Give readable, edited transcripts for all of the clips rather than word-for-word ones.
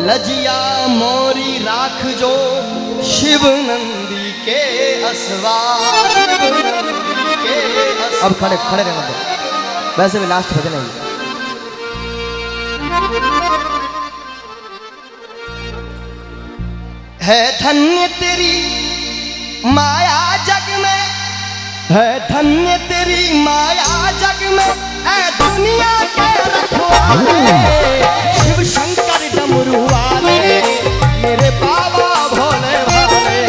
लजिया मोरी राख जो शिव नंदी के असवार। अब खड़े खड़े रहना दो, वैसे भी लास्ट भजन है। है धन्य तेरी माया जग में, है धन्य तेरी माया जग में, ऐ दुनिया के रखवाले शिव शंकर डमरू वाले मेरे बाबा भोले भाले।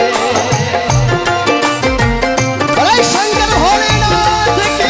बोले शंकर भोलेनाथ की।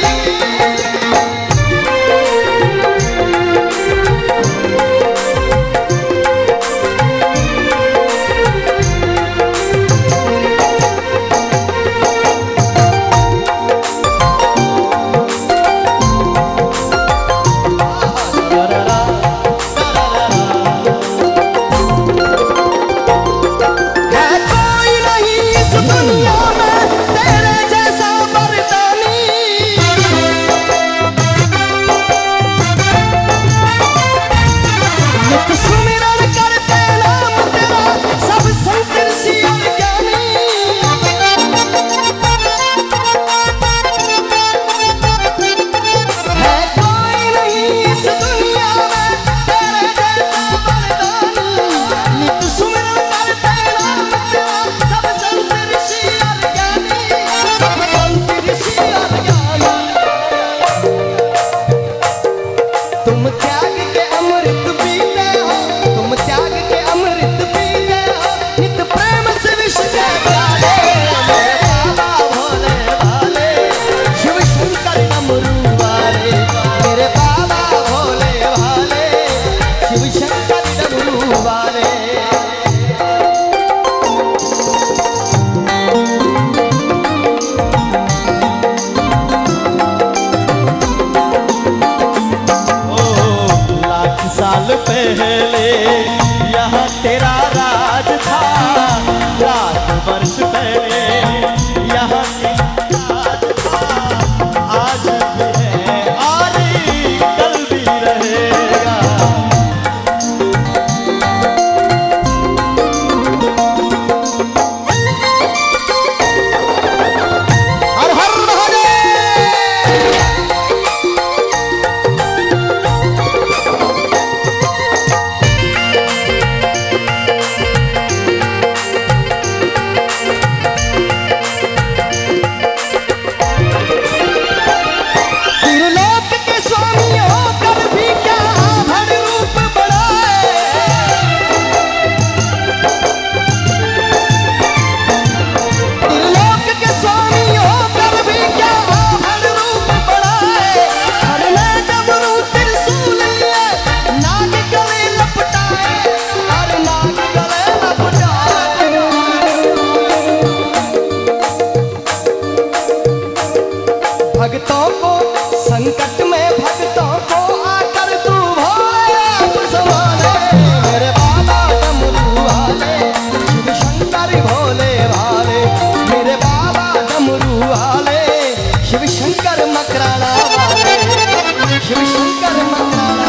भक्तों को संकट में, भक्तों को आकर तू भोले आप संभाले मेरे बाबा डमरू वाले शिव शंकर भोले भाले। मेरे बाबा डमरू वाले शिव शंकर मकराना वाले, शिव शंकर मकराना।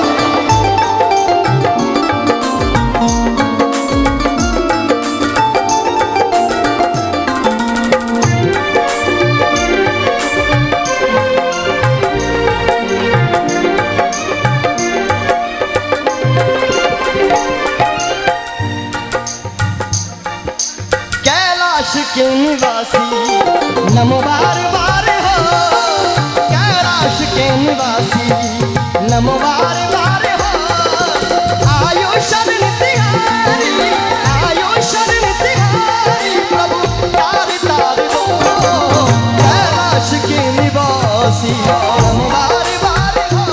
के निवासी नमो बार बार हो, कैलाश के निवासी नमो बार बार हो। आयो शरण तिहारी, आयो शरण तिहारी प्रभु तार तार दो। कैलाश के निवासी नमो बार बार हो।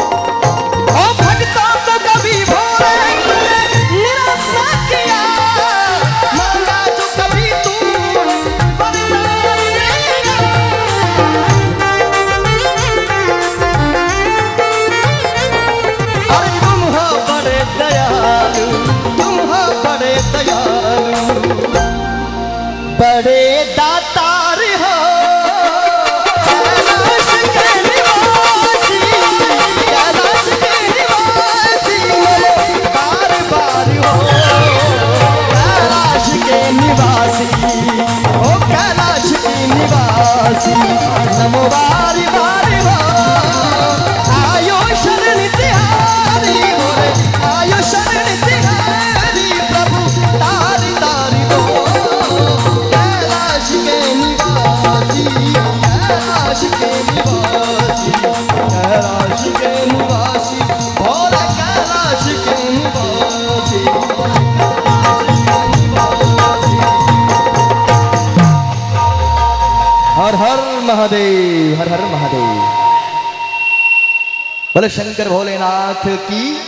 भक्तों को कभी भोले निराश न किया। बड़े दातार हो कैलाश के निवासी, कैलाश के निवासी बार बार हो कैलाश के निवासी, ओ कैलाश के निवासी नमो बार बार हो आयो शरण तिहारी बोले आयो शरण तिहारी प्रभु तारी तारी हो कैलाश के निवासी, कैलाश के निवासी, कैलाश के निवासी बोले कैलाश के निवासी। हर हर महादेव, हर हर महादेव। बोले शंकर भोलेनाथ की